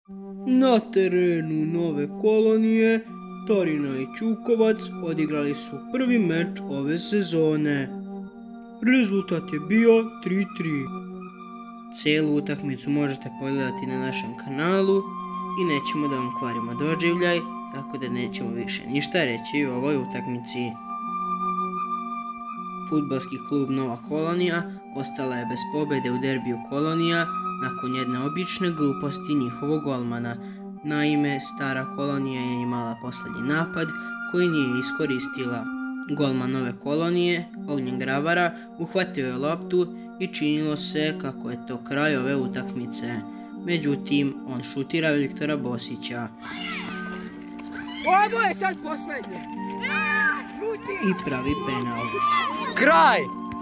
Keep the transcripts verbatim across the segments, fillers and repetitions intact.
Na terenu Nove Kolonije, Torino i Ćukovac odigrali su prvi meč ove sezone. Rezultat je bio tri tri. Cijelu utakmicu možete pogledati na našem kanalu i nećemo da vam kvarimo doživljaj, tako da nećemo više ništa reći o ovoj utakmici. Fudbalski klub Nova Kolonija ostala je bez pobjede u derbiju Kolonija nakon jedne obične gluposti njihovog golmana. Naime, Stara Kolonija je imala posljednji napad koji nije iskoristila. Golman Nove Kolonije, Ognjen Gravara, uhvatio je loptu i činilo se kako je to kraj ove utakmice. Međutim, on šutira Viktora Bosića. Ovo je sad posljednje. I pravi penal. Kraj!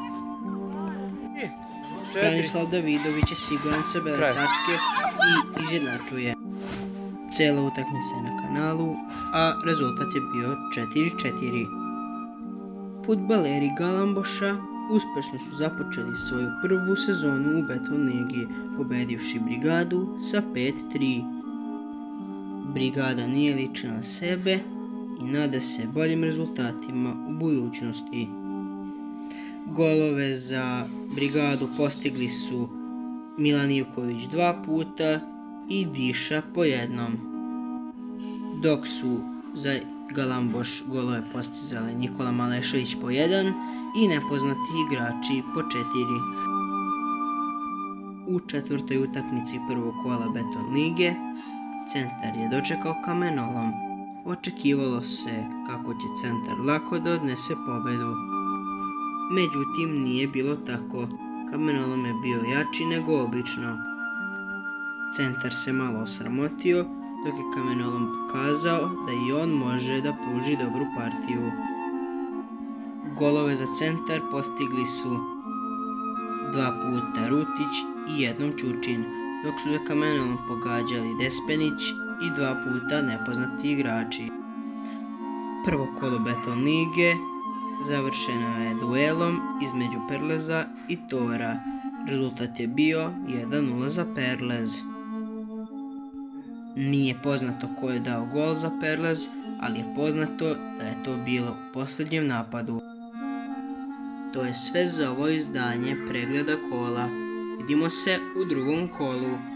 Branislav Davidović je siguran sa bele tačke i izjednačuje. Cijela utakmica je na kanalu, a rezultat je bio četiri četiri. Fudbaleri Galamboša uspješno su započeli svoju prvu sezonu u Beton ligi, pobedivši Brigadu sa pet tri. Brigada nije ličila na sebe i nada se boljim rezultatima u budućnosti. Golove za Brigadu postigli su Milan Ivković dva puta i Diša po jednom, dok su za Galamboš golove postizali Nikola Malešević po jedan i nepoznati igrači po četiri. U četvrtoj utakmici prvog kola Beton lige Centar je dočekao Kamenolom. Očekivalo se kako će Centar lako da odnese pobedu. Međutim, nije bilo tako. Kamenolom je bio jači nego obično. Centar se malo osramotio, dok je Kamenolom pokazao da i on može da pruži dobru partiju. Golove za Centar postigli su dva puta Rutić i jednom Ćučin, dok su za Kamenolom pogađali Despenić i dva puta nepoznati igrači. Prvo kolo Beton lige završeno je duelom između Perleza i Tora. Rezultat je bio jedan nula za Perlez. Nije poznato ko je dao gol za Perlez, ali je poznato da je to bilo u posljednjem napadu. To je sve za ovo izdanje pregleda kola. Vidimo se u drugom kolu.